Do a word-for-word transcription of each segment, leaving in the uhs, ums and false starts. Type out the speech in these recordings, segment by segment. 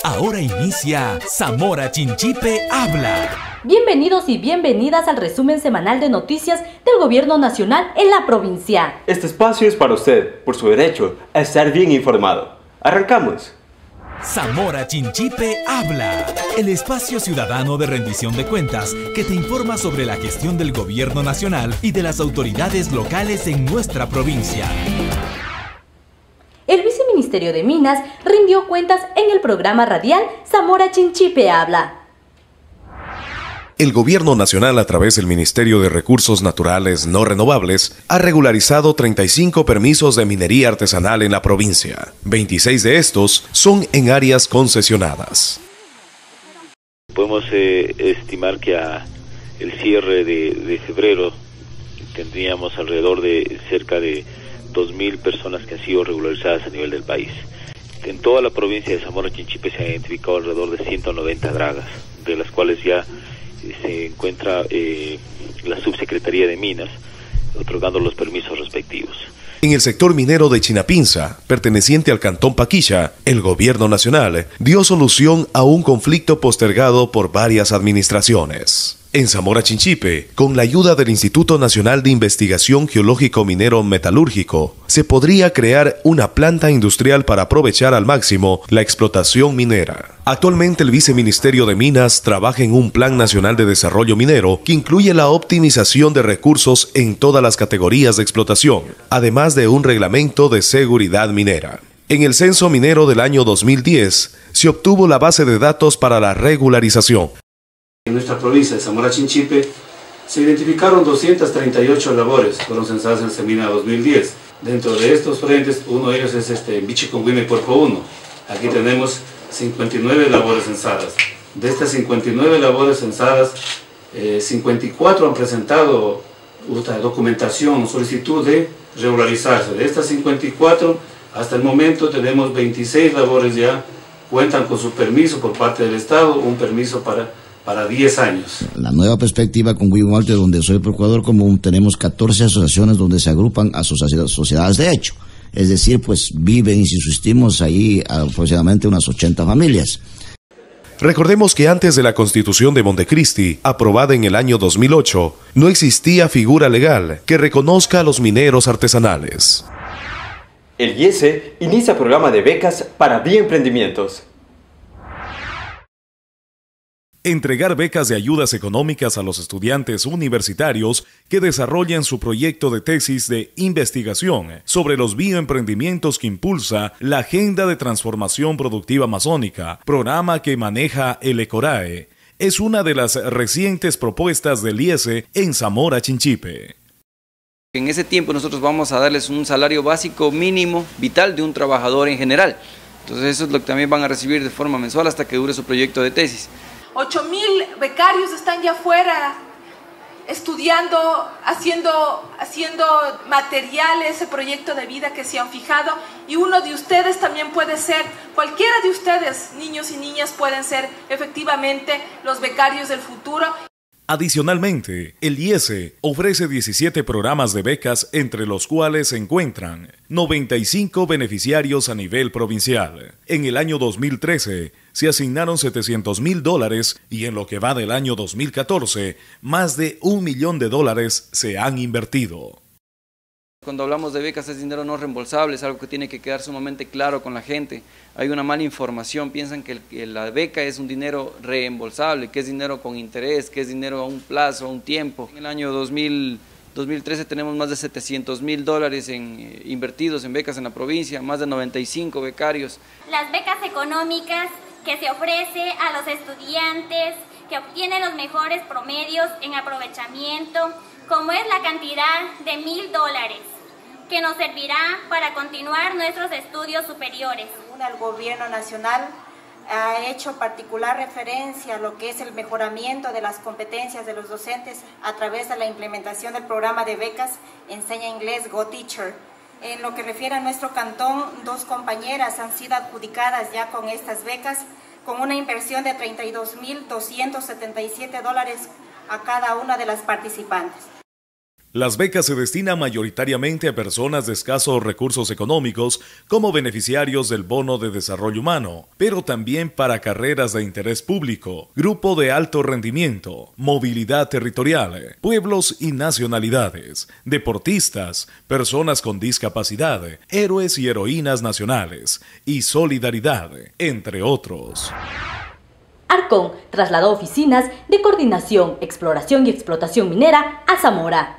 Ahora inicia Zamora Chinchipe Habla. Bienvenidos y bienvenidas al resumen semanal de noticias del Gobierno Nacional en la provincia. Este espacio es para usted, por su derecho a estar bien informado. ¡Arrancamos! Zamora Chinchipe Habla, el espacio ciudadano de rendición de cuentas que te informa sobre la gestión del Gobierno Nacional y de las autoridades locales en nuestra provincia. El Viceministerio de Minas rindió cuentas en el programa radial Zamora Chinchipe Habla. El Gobierno Nacional, a través del Ministerio de Recursos Naturales No Renovables, ha regularizado treinta y cinco permisos de minería artesanal en la provincia. veintiséis de estos son en áreas concesionadas. Podemos eh, estimar que a el cierre de, de febrero tendríamos alrededor de cerca de dos mil personas que han sido regularizadas a nivel del país. En toda la provincia de Zamora Chinchipe se han identificado alrededor de ciento noventa dragas, de las cuales ya se encuentra eh, la Subsecretaría de Minas otorgando los permisos respectivos. En el sector minero de Chinapinza, perteneciente al Cantón Paquilla, el Gobierno Nacional dio solución a un conflicto postergado por varias administraciones. En Zamora Chinchipe, con la ayuda del Instituto Nacional de Investigación Geológico Minero Metalúrgico, se podría crear una planta industrial para aprovechar al máximo la explotación minera. Actualmente el Viceministerio de Minas trabaja en un Plan Nacional de Desarrollo Minero que incluye la optimización de recursos en todas las categorías de explotación, además de un reglamento de seguridad minera. En el censo minero del año dos mil diez, se obtuvo la base de datos para la regularización. En nuestra provincia de Zamora Chinchipe se identificaron doscientas treinta y ocho labores, fueron censadas en el Semina dos mil diez. Dentro de estos frentes, uno de ellos es este Bichicongüime Puerco uno. Aquí tenemos cincuenta y nueve labores censadas. De estas cincuenta y nueve labores censadas, eh, cincuenta y cuatro han presentado una documentación, solicitud de regularizarse. De estas cincuenta y cuatro, hasta el momento tenemos veintiséis labores ya, cuentan con su permiso por parte del Estado, un permiso para... para diez años. La nueva perspectiva con Guillermo Malte, donde soy procurador común, tenemos catorce asociaciones donde se agrupan a sociedades de hecho. Es decir, pues viven y subsistimos ahí aproximadamente unas ochenta familias. Recordemos que antes de la Constitución de Montecristi, aprobada en el año dos mil ocho, no existía figura legal que reconozca a los mineros artesanales. El I E S E inicia programa de becas para bioemprendimientos. Entregar becas de ayudas económicas a los estudiantes universitarios que desarrollan su proyecto de tesis de investigación sobre los bioemprendimientos que impulsa la Agenda de Transformación Productiva Amazónica, programa que maneja el ECORAE, es una de las recientes propuestas del I E S E en Zamora Chinchipe. En ese tiempo nosotros vamos a darles un salario básico mínimo vital de un trabajador en general. Entonces eso es lo que también van a recibir de forma mensual hasta que dure su proyecto de tesis. ocho mil becarios están ya afuera estudiando, haciendo, haciendo material, ese proyecto de vida que se han fijado, y uno de ustedes también puede ser, cualquiera de ustedes, niños y niñas, pueden ser efectivamente los becarios del futuro. Adicionalmente, el I E S E ofrece diecisiete programas de becas, entre los cuales se encuentran noventa y cinco beneficiarios a nivel provincial. En el año dos mil trece se asignaron setecientos mil dólares y en lo que va del año dos mil catorce, más de un millón de dólares se han invertido. Cuando hablamos de becas es dinero no reembolsable, es algo que tiene que quedar sumamente claro con la gente. Hay una mala información, piensan que, el, que la beca es un dinero reembolsable, que es dinero con interés, que es dinero a un plazo, a un tiempo. En el año dos mil trece tenemos más de setecientos mil dólares en, eh, invertidos en becas en la provincia, más de noventa y cinco becarios. Las becas económicas que se ofrece a los estudiantes que obtienen los mejores promedios en aprovechamiento, como es la cantidad de mil dólares, que nos servirá para continuar nuestros estudios superiores. El Gobierno Nacional ha hecho particular referencia a lo que es el mejoramiento de las competencias de los docentes a través de la implementación del programa de becas Enseña Inglés Go Teacher. En lo que refiere a nuestro cantón, dos compañeras han sido adjudicadas ya con estas becas, con una inversión de treinta y dos mil doscientos setenta y siete dólares a cada una de las participantes. Las becas se destinan mayoritariamente a personas de escasos recursos económicos como beneficiarios del Bono de Desarrollo Humano, pero también para carreras de interés público, grupo de alto rendimiento, movilidad territorial, pueblos y nacionalidades, deportistas, personas con discapacidad, héroes y heroínas nacionales y solidaridad, entre otros. Arcón trasladó oficinas de coordinación, exploración y explotación minera a Zamora.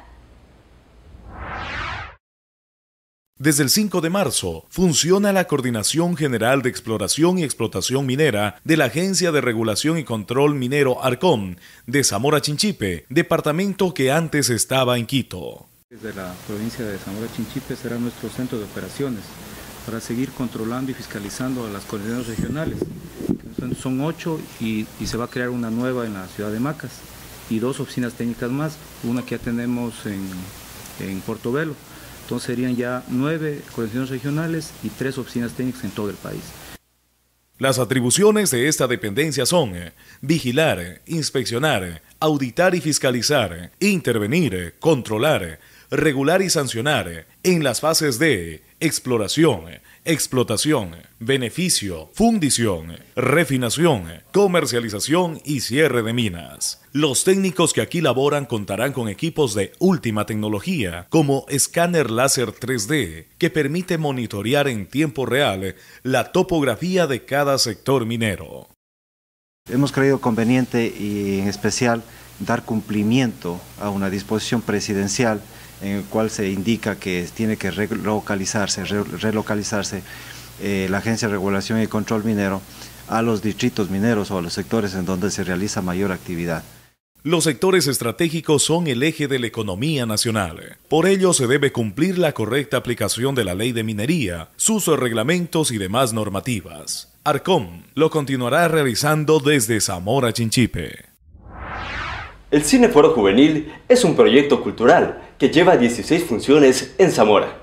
Desde el cinco de marzo, funciona la Coordinación General de Exploración y Explotación Minera de la Agencia de Regulación y Control Minero Arcón de Zamora Chinchipe, departamento que antes estaba en Quito. Desde la provincia de Zamora Chinchipe será nuestro centro de operaciones para seguir controlando y fiscalizando a las coordinaciones regionales. Son ocho y, y se va a crear una nueva en la ciudad de Macas y dos oficinas técnicas más, una que ya tenemos en, en Portobelo. Entonces serían ya nueve coordinaciones regionales y tres oficinas técnicas en todo el país. Las atribuciones de esta dependencia son vigilar, inspeccionar, auditar y fiscalizar, intervenir, controlar, regular y sancionar en las fases de exploración, explotación, beneficio, fundición, refinación, comercialización y cierre de minas. Los técnicos que aquí laboran contarán con equipos de última tecnología, como escáner láser tres D, que permite monitorear en tiempo real la topografía de cada sector minero. Hemos creído conveniente y en especial dar cumplimiento a una disposición presidencial en el cual se indica que tiene que relocalizarse, re relocalizarse eh, la Agencia de Regulación y Control Minero a los distritos mineros o a los sectores en donde se realiza mayor actividad. Los sectores estratégicos son el eje de la economía nacional. Por ello se debe cumplir la correcta aplicación de la ley de minería, sus reglamentos y demás normativas. Arcón lo continuará realizando desde Zamora Chinchipe. El Cineforo Juvenil es un proyecto cultural que lleva dieciséis funciones en Zamora.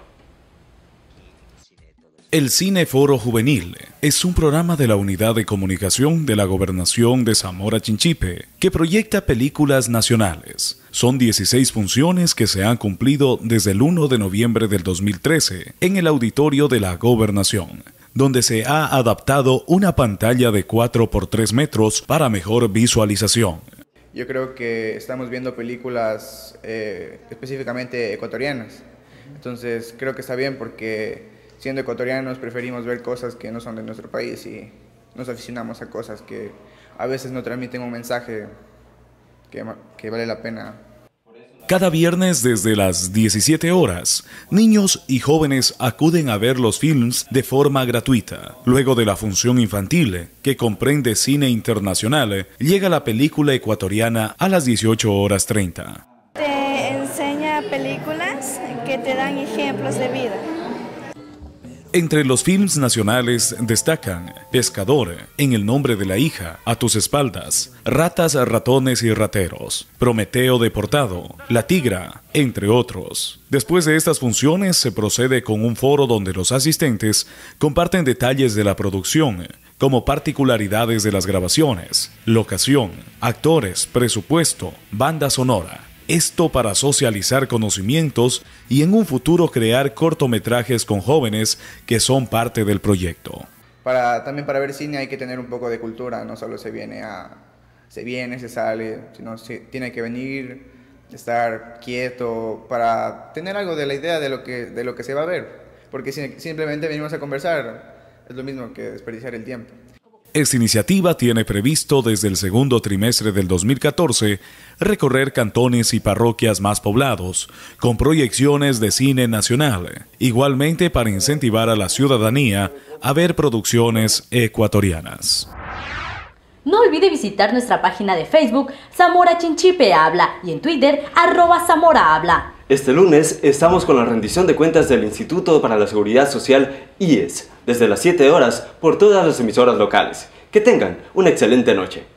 El Cineforo Juvenil es un programa de la Unidad de Comunicación de la Gobernación de Zamora Chinchipe que proyecta películas nacionales. Son dieciséis funciones que se han cumplido desde el primero de noviembre del dos mil trece en el auditorio de la Gobernación, donde se ha adaptado una pantalla de cuatro por tres metros para mejor visualización. Yo creo que estamos viendo películas eh, específicamente ecuatorianas, entonces creo que está bien porque siendo ecuatorianos preferimos ver cosas que no son de nuestro país y nos aficionamos a cosas que a veces no transmiten un mensaje que, que vale la pena. Cada viernes desde las diecisiete horas, niños y jóvenes acuden a ver los films de forma gratuita. Luego de la función infantil, que comprende cine internacional, llega la película ecuatoriana a las dieciocho horas treinta. Te enseña películas que te dan ejemplos de vida. Entre los films nacionales destacan Pescador, En el nombre de la hija, A tus espaldas, Ratas, ratones y rateros, Prometeo deportado, La tigra, entre otros. Después de estas funciones se procede con un foro donde los asistentes comparten detalles de la producción, como particularidades de las grabaciones, locación, actores, presupuesto, banda sonora. Esto para socializar conocimientos y en un futuro crear cortometrajes con jóvenes que son parte del proyecto. Para, también para ver cine hay que tener un poco de cultura, no solo se viene, a, se, viene se sale, sino se tiene que venir, estar quieto para tener algo de la idea de lo que, de lo que se va a ver, porque si simplemente venimos a conversar es lo mismo que desperdiciar el tiempo. Esta iniciativa tiene previsto desde el segundo trimestre del dos mil catorce recorrer cantones y parroquias más poblados, con proyecciones de cine nacional, igualmente para incentivar a la ciudadanía a ver producciones ecuatorianas. No olvide visitar nuestra página de Facebook Zamora Chinchipe Habla y en Twitter arroba Zamora Habla. Este lunes estamos con la rendición de cuentas del Instituto para la Seguridad Social I E S, desde las siete horas por todas las emisoras locales. Que tengan una excelente noche.